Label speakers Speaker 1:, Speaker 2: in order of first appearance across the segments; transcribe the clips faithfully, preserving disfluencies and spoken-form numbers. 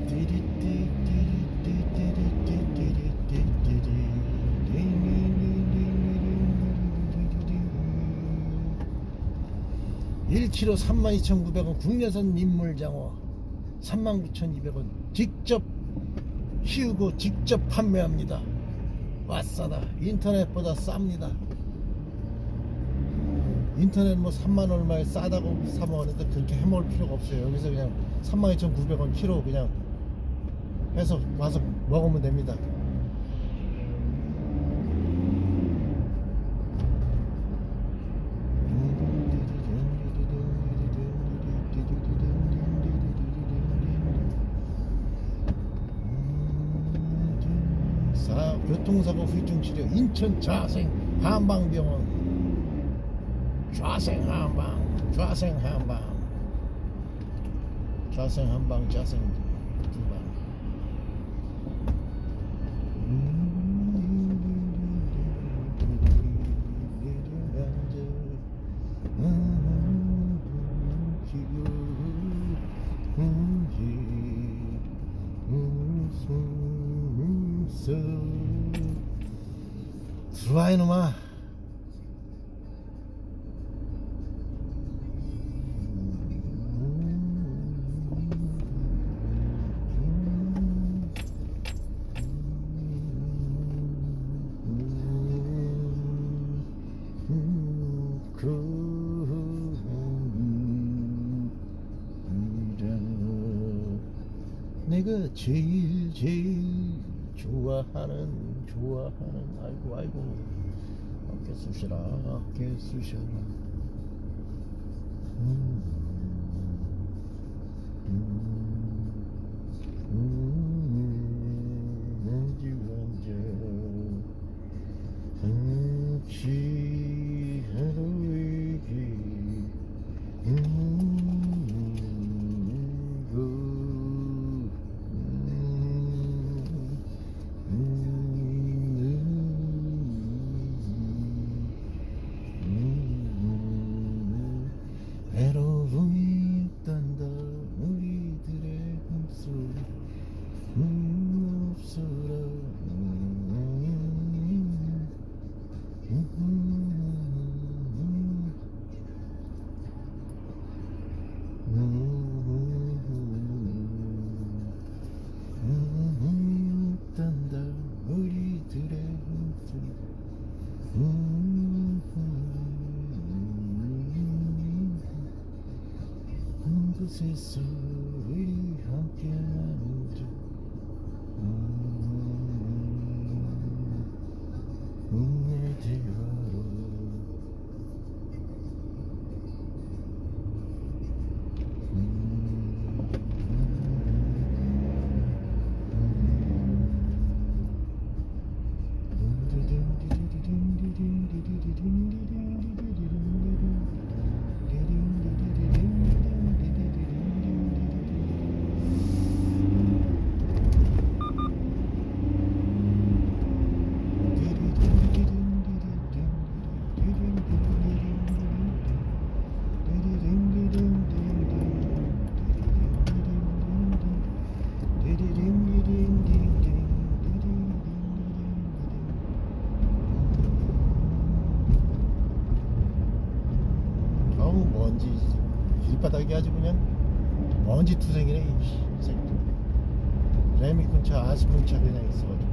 Speaker 1: 일 킬로그램 삼만 이천구백 원 국내산 민물장어 삼만 구천이백 원 직접 키우고 직접 판매합니다. 와싸다. 인터넷보다 쌉니다. 인터넷 뭐 삼만 얼마에 싸다고 사 먹었는데 그렇게 해먹을 필요가 없어요. 여기서 그냥 삼만 이천구백 원 키로 그냥 해서 와서 먹으면 됩니다. 교통사고 후유증치료 인천 자생 한방병원 좌생 한방 좌생 한방 좌생 한방 좌생 두방 들어와 이놈아. 내가 제일 제일 좋아하는 좋아하는 아이고 아이고 어깨 쑤셔라 어깨 쑤셔라 음, 음, 음, 언제 언제 취하러 얘기 음, 외로움이 있단다 우리들의 목소리 음 없어라 음, 음, 음, 음, 있단다 우리들의 목소리 음, 한 곳에서 우리 함께하는 중 운명의 대화로 먼지 길바닥이 아주 그냥 먼지 투성이네 이 새끼들. 레미콘 차 아스콘 차 그냥 있어가지고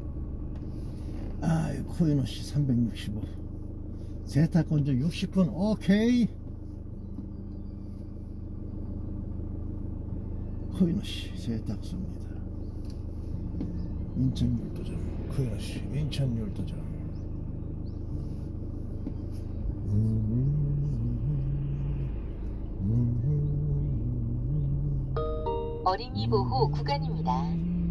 Speaker 1: 아, 코이노시 삼백육십오. 세탁건조 육십 분. 오케이. 코이노시 세탁소입니다. 인천 율도점. 코이노시 인천 율도점.
Speaker 2: 어린이 보호 구간입니다.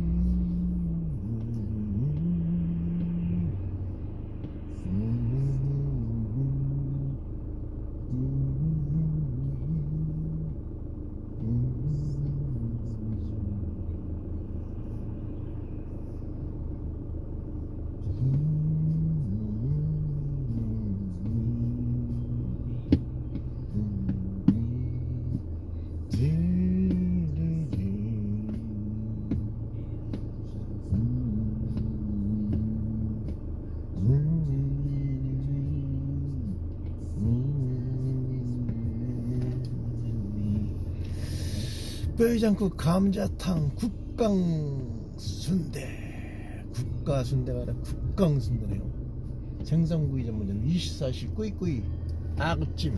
Speaker 1: 뼈해장국 감자탕 국강순대. 국가순대가 아니라 국강순대네요. 생선구이 전문점 이십사 시 꾸이꾸이 아구찜.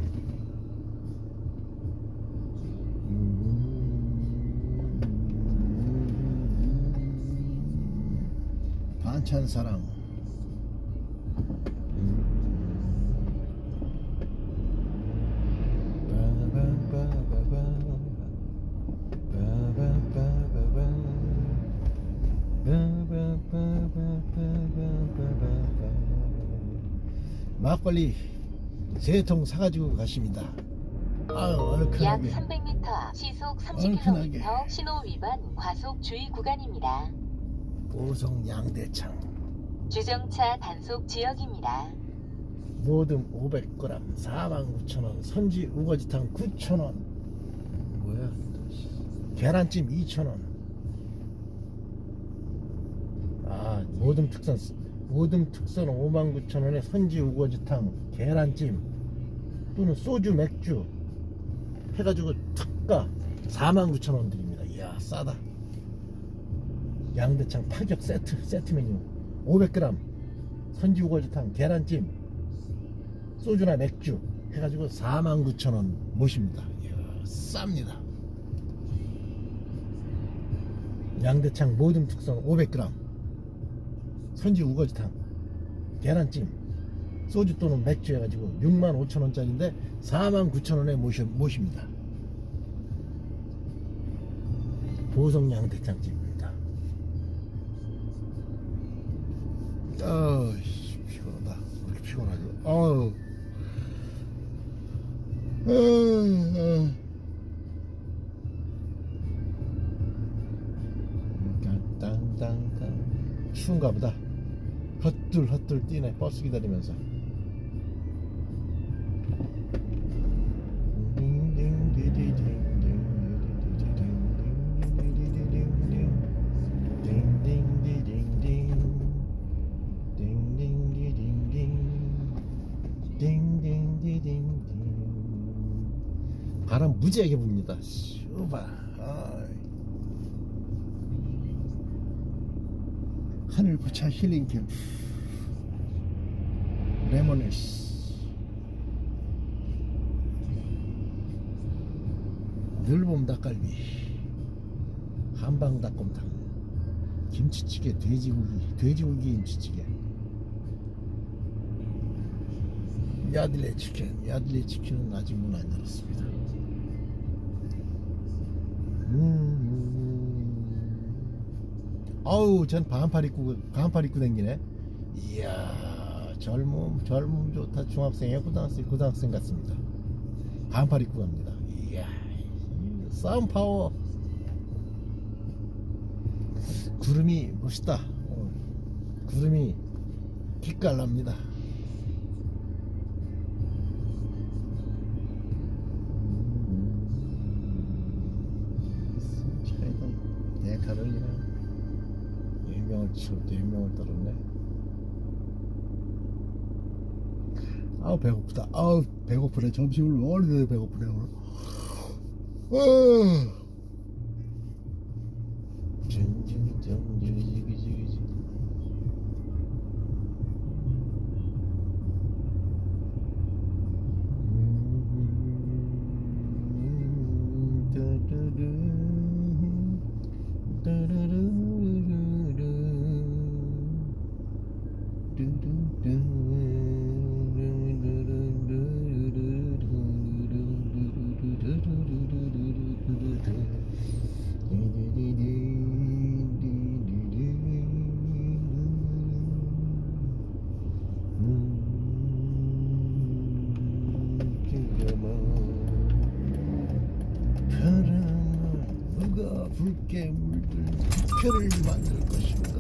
Speaker 1: 음, 반찬사랑. 막걸리 세 통 사가지고 가십니다. 아유,
Speaker 2: 약
Speaker 1: 얼큰하게.
Speaker 2: 삼백 미터 시속 삼십 킬로미터 신호 위반 과속 주의 구간입니다.
Speaker 1: 보성 양대창.
Speaker 2: 주정차 단속 지역입니다.
Speaker 1: 모듬 오백 그램 사만 구천 원. 선지 우거지탕 구천 원. 뭐야? 계란찜 이천 원. 아, 모듬 특선 모듬 특선 오만 구천 원에 선지 우거지탕 계란찜 또는 소주 맥주 해가지고 특가 사만 구천 원 드립니다. 이야, 싸다. 양대창 파격 세트 세트 메뉴 오백 그램 선지 우거지탕 계란찜 소주나 맥주 해가지고 사만 구천 원 모십니다. 이야, 쌉니다. 양대창 모듬 특선 오백 그램 선지 우거지탕 계란찜 소주 또는 맥주 해가지고 육만 오천 원짜리인데 사만 구천 원에 모시, 모십니다. 보성 양대창집입니다. 어이씨, 피곤하다. 왜 이렇게 피곤하지. 어우. 어, 땅땅땅. 추운가 보다. 헛들 헛들 뛰네. 버스 기다리면서. 바람 무지하게 붑니다. 슈바. 하늘 부차 힐링 캠프 레모네스. 늘봄 닭갈비, 한방 닭곰탕, 김치찌개, 돼지고기, 돼지고기 김치찌개, 야들레 치킨. 야들레 치킨은 아직 문 안 열었습니다. 음. 아우, 전 반팔 입고 반팔 입고 댕기네. 이야, 젊음 젊음 좋다. 중학생이야, 고등학생 고등학생 같습니다. 반팔 입고 갑니다. 이야, 싸움 파워. 구름이 멋있다. 어, 구름이 기깔납니다. 데카를 열 명을 치고 또 열 명을 떨었네. 아우 배고프다. 아우 배고프네. 점심을 어디서 배고프네 오늘. 어. 누가 붉게 물든 부표를 만들 것인가.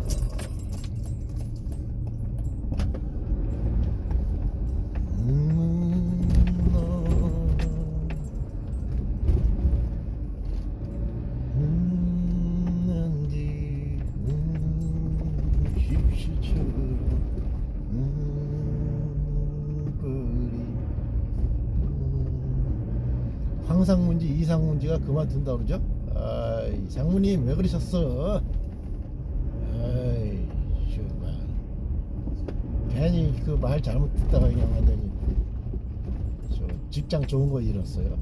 Speaker 1: 음, 음, 난디, 음, 십시처럼, 음, 거리, 음. 황상문지, 이상문지가 그만둔다 그러죠? 아이, 장모님 왜 그러셨어? 아이, 정말 괜히 그 말 잘못 듣다가 그냥 완전히 저 직장 좋은 거 잃었어요.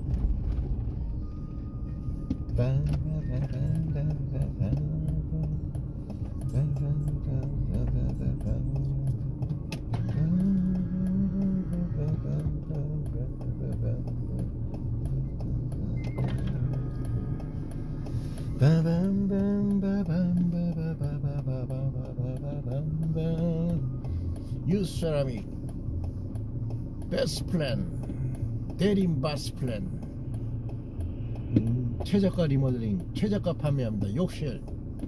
Speaker 1: 유스 세라믹 베스트 플랜 대림 바스 플랜. 음, 최저가 리모델링, 최저가 판매합니다. 욕실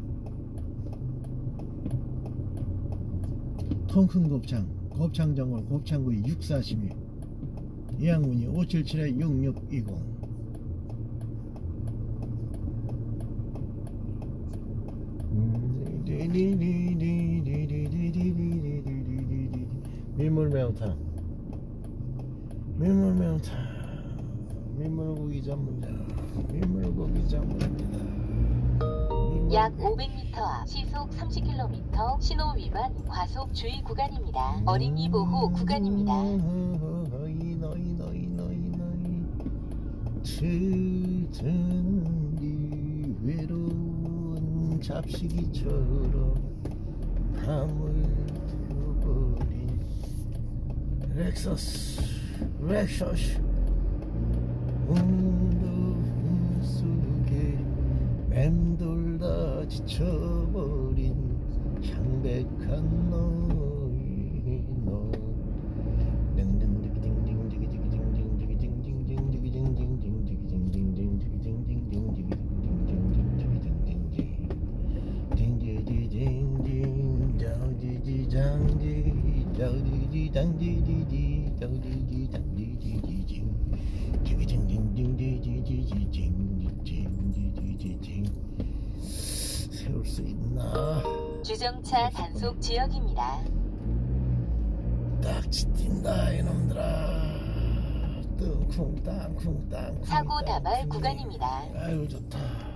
Speaker 1: 통큰 곱창, 곱창 전골, 곱창구이 육사십이. 예약 문의 오칠칠 육육이공. 민물매운탕, 민물매운탕, 민물고기 전문점, 민물고기 전문입니다. 민물...
Speaker 2: 약 오백 미터 앞 시속 삼십 킬로미터 신호 위반 과속 주의 구간입니다. 어린이 보호 구간입니다.
Speaker 1: 너희 너희 너희 너희 너희 트든지 외로운 잡식이처럼 밤을 태워버린 렉서스 렉서스 운동 속에 맴돌다 지쳐버린 창백한 너희 너 자우디디장디디디 자우디디장디디디징 지기징징징디디디디징디디디디징 세울 수 있나?
Speaker 2: 주정차 단속 지역입니다.
Speaker 1: 딱지 뛴다 이놈들아. 뚱쿵 땅쿵 땅쿵
Speaker 2: 사고 다발
Speaker 1: 땅쿵.
Speaker 2: 구간입니다.
Speaker 1: 아유 좋다.